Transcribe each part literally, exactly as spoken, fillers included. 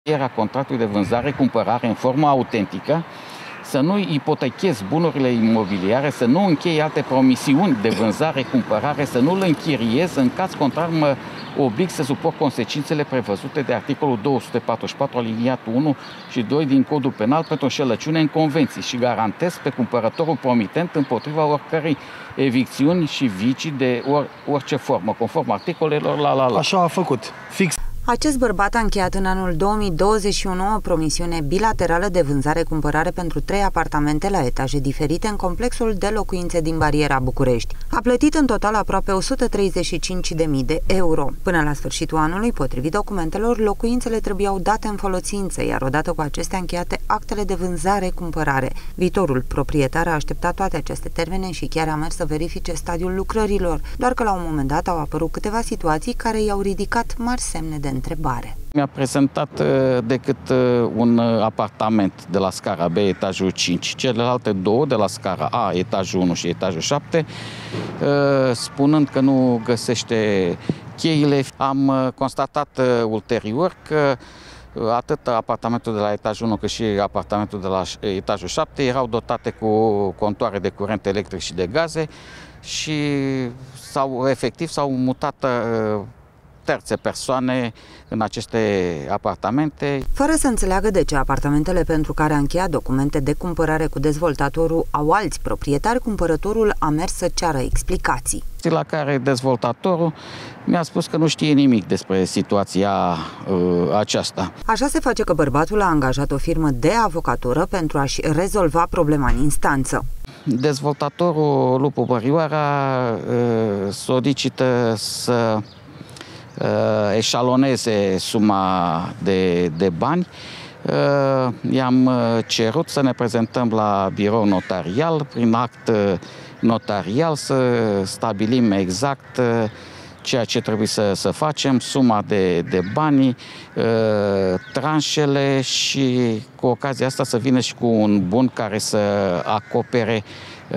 Era contractul de vânzare-cumpărare în formă autentică, să nu ipotechezi bunurile imobiliare, să nu închei alte promisiuni de vânzare-cumpărare, să nu le închiriezi, în caz contrar mă oblig să suport consecințele prevăzute de articolul două sute patruzeci și patru aliniatul unu și doi din Codul Penal pentru înșelăciune în convenții și garantez pe cumpărătorul promitent împotriva oricărei evicțiuni și vicii de or, orice formă, conform articolelor la la la. Așa a făcut, fix. Acest bărbat a încheiat în anul două mii douăzeci și unu o promisiune bilaterală de vânzare-cumpărare pentru trei apartamente la etaje diferite în complexul de locuințe din Bariera București. A plătit în total aproape o sută treizeci și cinci de mii de euro. Până la sfârșitul anului, potrivit documentelor, locuințele trebuiau date în folosință, iar odată cu acestea încheiate actele de vânzare-cumpărare. Viitorul proprietar a așteptat toate aceste termene și chiar a mers să verifice stadiul lucrărilor, doar că la un moment dat au apărut câteva situații care i-au ridicat mari semne de întrebare. Mi-a prezentat decât un apartament de la scara B, etajul cinci, celelalte două de la scara A, etajul unu și etajul șapte, spunând că nu găsește cheile. Am constatat ulterior că atât apartamentul de la etajul unu cât și apartamentul de la etajul șapte erau dotate cu contoare de curent electric și de gaze și sau efectiv s-au mutat terțe persoane în aceste apartamente. Fără să înțeleagă de ce apartamentele pentru care a încheiat documente de cumpărare cu dezvoltatorul au alți proprietari, cumpărătorul a mers să ceară explicații. La care dezvoltatorul mi-a spus că nu știe nimic despre situația uh, aceasta. Așa se face că bărbatul a angajat o firmă de avocatură pentru a-și rezolva problema în instanță. Dezvoltatorul Lupu Bărioara uh, solicită să Uh, eșaloneze suma de, de bani. Uh, I-am cerut să ne prezentăm la birou notarial, prin act notarial, să stabilim exact uh, ceea ce trebuie să, să facem, suma de, de bani, uh, tranșele și cu ocazia asta să vină și cu un bun care să acopere uh,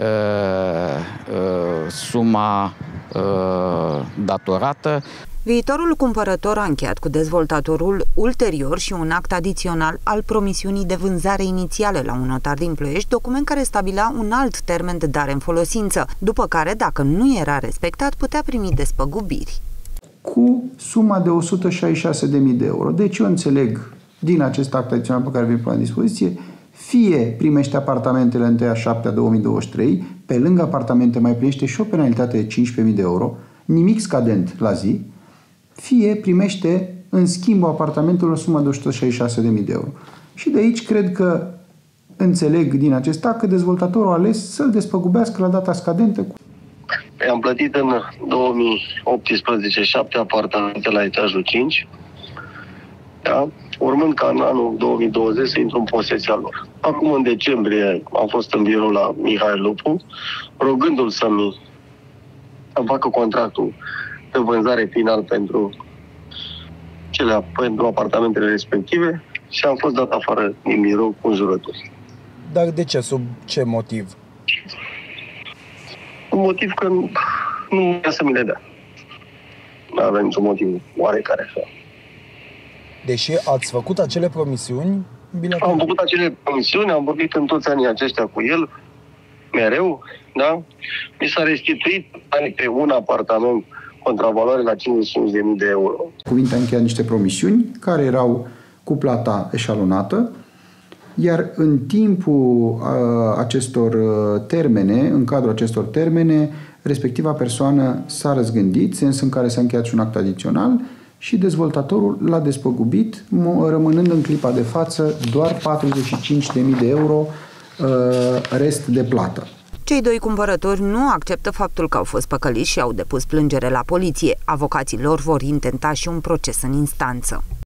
uh, suma uh, datorată. Viitorul cumpărător a încheiat cu dezvoltatorul ulterior și un act adițional al promisiunii de vânzare inițiale la un notar din Ploiești, document care stabilea un alt termen de dare în folosință, după care, dacă nu era respectat, putea primi despăgubiri. Cu suma de o sută șaizeci și șase de mii de euro. Deci eu înțeleg din acest act adițional pe care vi-l pun la dispoziție, fie primește apartamentele întâi a șaptea două mii douăzeci și trei, pe lângă apartamente mai primește și o penalitate de cincisprezece mii de euro, nimic scadent la zi, fie primește în schimbul apartamentului o sumă de o sută șaizeci și șase de mii de euro. Și de aici cred că înțeleg din acest act că dezvoltatorul a ales să-l despăgubească la data scadentă. Am plătit în două mii optsprezece șapte apartamente la etajul cinci, da? Urmând ca în anul două mii douăzeci să intru în posesia lor. Acum, în decembrie, am fost în birou la Mihai Lupu, rugându-l să-mi să facă contractul de vânzare final pentru, cele, pentru apartamentele respective și am fost dat afară din birou cu înjurături. Dar de ce? Sub ce motiv? Un motiv că nu, nu vrea să mi le dea. Nu avem niciun motiv oarecare așa. Deși ați făcut acele promisiuni bilaterale? Am făcut acele promisiuni, am vorbit în toți anii aceștia cu el, mereu, da? Mi s-a restituit pe un apartament contra valoare la cincizeci și cinci de mii de euro. Cuvinte a încheiat niște promisiuni care erau cu plata eșalonată, iar în timpul a, acestor termene, în cadrul acestor termene, respectiva persoană s-a răzgândit, sens în care s-a încheiat și un act adițional și dezvoltatorul l-a despăgubit, rămânând în clipa de față doar patruzeci și cinci de mii de euro rest de plată. Cei doi cumpărători nu acceptă faptul că au fost păcăliți și au depus plângere la poliție. Avocații lor vor intenta și un proces în instanță.